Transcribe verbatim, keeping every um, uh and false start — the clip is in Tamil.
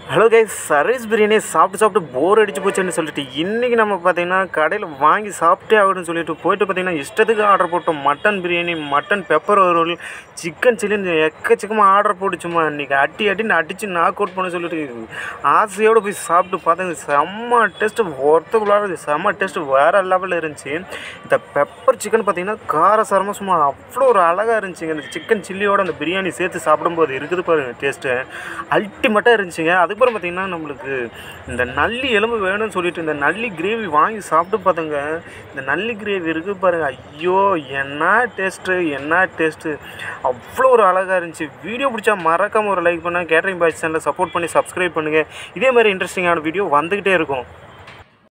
ஹலோ கைஸ், சர்வீஸ் பிரியாணி சாப்பிட்டு சாப்பிட்டு போர் அடிச்சு போச்சுன்னு சொல்லிட்டு இன்றைக்கி நம்ம பார்த்திங்கன்னா கடையில் வாங்கி சாப்பிட்டே ஆகணும்னு சொல்லிட்டு போயிட்டு பார்த்திங்கன்னா இஷ்டத்துக்கு ஆர்டர் போட்டோம். Mutton biryani, mutton pepper roll, chicken சில்லின்னு எக்கச்சக்கமாக ஆர்டர் போட்டுச்சுமா. இன்றைக்கி அடி அடின்னு அடித்து நாக் அவுட் பண்ண சொல்லிட்டு ஆசையோடு போய் சாப்பிட்டு பார்த்தேங்க. செம்ம டேஸ்ட்டு, ஒருத்தக்குள்ளார செம்ம டேஸ்ட்டு வேறு லெவலில் இருந்துச்சு. இந்த பெப்பர் சிக்கன் பார்த்திங்கன்னா காரசாரமாக சும்மா அவ்வளோ ஒரு அழகாக இருந்துச்சுங்க. இந்த சிக்கன் சில்லியோடு அந்த பிரியாணி சேர்த்து சாப்பிடும்போது இருக்குது பாருங்கள் டேஸ்ட்டு, அல்டிமேட்டாக இருந்துச்சுங்க. அதுக்கப்புறம் பார்த்திங்கன்னா நம்மளுக்கு இந்த நல்லி எலும்பு வேணும்னு சொல்லிட்டு இந்த நல்லி கிரேவி வாங்கி சாப்பிட்டு பார்த்தோங்க. இந்த நல்லி கிரேவி இருக்குது பாருங்கள், ஐயோ என்ன டேஸ்ட்டு என்ன டேஸ்ட்டு, அவ்வளோ ஒரு அழகாக இருந்துச்சு. வீடியோ பிடிச்சா மறக்காமல் ஒரு லைக் பண்ணால் கேட்டரிங் பாய்ஸ் சேனலை சப்போர்ட் பண்ணி சப்ஸ்கிரைப் பண்ணுங்கள். இதே மாதிரி இன்ட்ரெஸ்டிங்கான வீடியோ வந்துக்கிட்டே இருக்கும்.